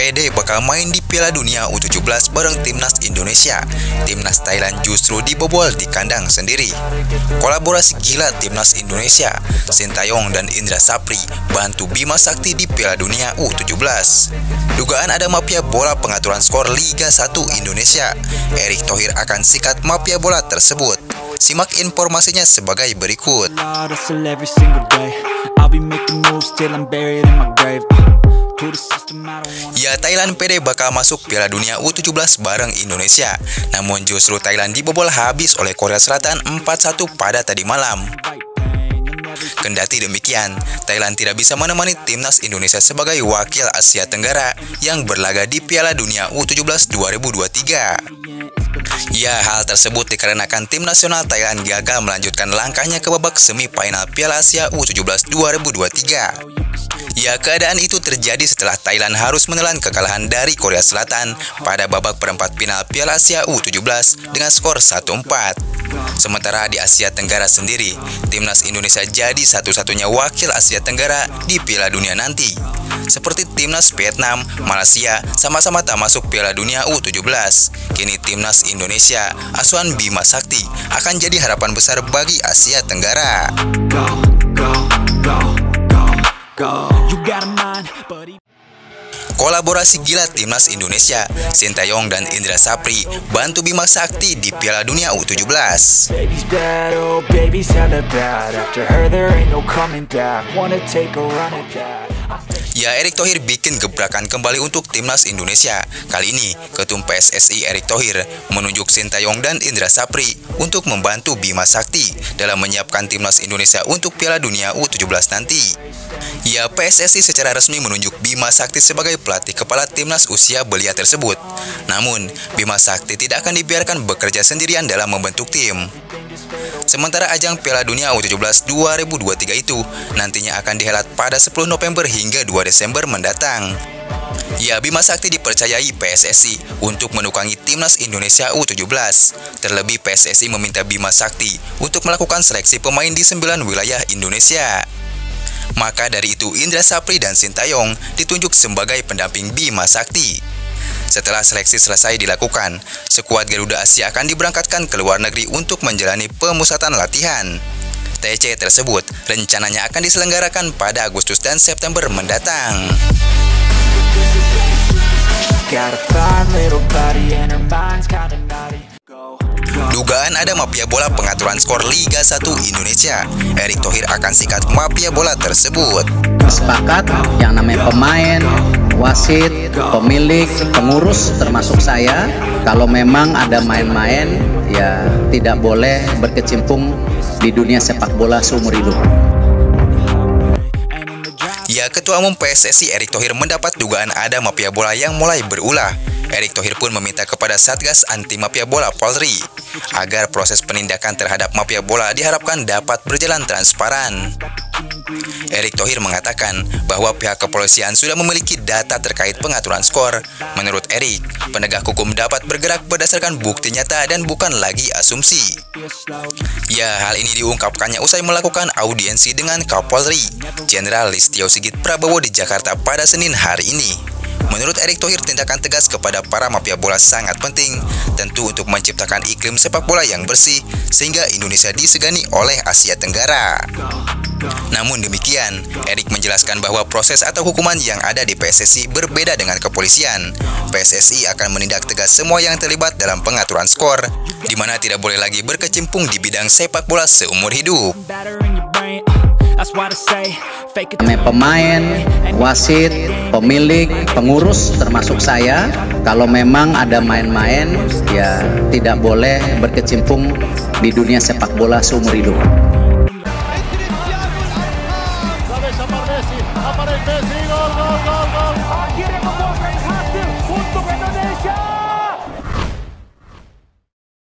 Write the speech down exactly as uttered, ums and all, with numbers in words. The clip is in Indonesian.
P D bakal main di Piala Dunia U tujuh belas bareng timnas Indonesia. Timnas Thailand justru dibobol di kandang sendiri. Kolaborasi gila timnas Indonesia, Sintayong dan Indra Sapri bantu Bima Sakti di Piala Dunia U tujuh belas. Dugaan ada mafia bola pengaturan skor Liga satu Indonesia. Erick Thohir akan sikat mafia bola tersebut. Simak informasinya sebagai berikut. Ya, Thailand P D bakal masuk Piala Dunia U tujuh belas bareng Indonesia. Namun justru Thailand dibobol habis oleh Korea Selatan empat satu pada tadi malam. Kendati demikian, Thailand tidak bisa menemani timnas Indonesia sebagai wakil Asia Tenggara yang berlaga di Piala Dunia U tujuh belas dua ribu dua puluh tiga. Ya, hal tersebut dikarenakan tim nasional Thailand gagal melanjutkan langkahnya ke babak semifinal Piala Asia U tujuh belas dua ribu dua puluh tiga. Ya, keadaan itu terjadi setelah Thailand harus menelan kekalahan dari Korea Selatan pada babak perempat final Piala Asia U tujuh belas dengan skor satu empat. Sementara di Asia Tenggara sendiri, timnas Indonesia jadi satu-satunya wakil Asia Tenggara di Piala Dunia nanti. Seperti timnas Vietnam, Malaysia sama-sama tak masuk Piala Dunia U tujuh belas. Kini timnas Indonesia, asuhan Bima Sakti, akan jadi harapan besar bagi Asia Tenggara. Go, go, go, go, go. You got a mind, buddy. Kolaborasi gila timnas Indonesia, Sintayong dan Indra Sapri bantu Bima Sakti di Piala Dunia U tujuh belas. Ya, Erick Thohir bikin gebrakan kembali untuk timnas Indonesia. Kali ini, Ketum P S S I Erick Thohir menunjuk Sintayong dan Indra Sapri untuk membantu Bima Sakti dalam menyiapkan timnas Indonesia untuk Piala Dunia U tujuh belas nanti. Ya, P S S I secara resmi menunjuk Bima Sakti sebagai pelatih kepala timnas usia belia tersebut. Namun, Bima Sakti tidak akan dibiarkan bekerja sendirian dalam membentuk tim. Sementara ajang Piala Dunia U tujuh belas dua ribu dua puluh tiga itu nantinya akan dihelat pada sepuluh November hingga dua Desember mendatang. Ya, Bima Sakti dipercayai P S S I untuk menukangi timnas Indonesia U tujuh belas. Terlebih P S S I meminta Bima Sakti untuk melakukan seleksi pemain di sembilan wilayah Indonesia. Maka dari itu Indra Sapri dan Sintayong ditunjuk sebagai pendamping Bima Sakti. Setelah seleksi selesai dilakukan, skuad Garuda Asia akan diberangkatkan ke luar negeri untuk menjalani pemusatan latihan. T C tersebut rencananya akan diselenggarakan pada Agustus dan September mendatang. Dugaan ada mafia bola pengaturan skor Liga satu Indonesia. Erick Thohir akan sikat mafia bola tersebut. Sepakat yang namanya pemain, wasit, pemilik, pengurus termasuk saya, kalau memang ada main-main ya tidak boleh berkecimpung di dunia sepak bola seumur hidup. Ya, Ketua Umum P S S I Erick Thohir mendapat dugaan ada mafia bola yang mulai berulah. Erick Thohir pun meminta kepada Satgas Anti Mafia Bola Polri agar proses penindakan terhadap mafia bola diharapkan dapat berjalan transparan. Erick Thohir mengatakan bahwa pihak kepolisian sudah memiliki data terkait pengaturan skor. Menurut Erick, penegak hukum dapat bergerak berdasarkan bukti nyata dan bukan lagi asumsi. Ya, hal ini diungkapkannya usai melakukan audiensi dengan Kapolri Jenderal Listio Sigit Prabowo di Jakarta pada Senin hari ini. Menurut Erick Thohir, tindakan tegas kepada para mafia bola sangat penting, tentu untuk menciptakan iklim sepak bola yang bersih, sehingga Indonesia disegani oleh Asia Tenggara. Namun demikian, Erick menjelaskan bahwa proses atau hukuman yang ada di P S S I berbeda dengan kepolisian. P S S I akan menindak tegas semua yang terlibat dalam pengaturan skor, di mana tidak boleh lagi berkecimpung di bidang sepak bola seumur hidup. Namanya pemain, wasit, pemilik, pengurus termasuk saya, kalau memang ada main-main ya tidak boleh berkecimpung di dunia sepak bola seumur hidup. Aparece Messi, aparece Messi, gol, gol, gol, gol.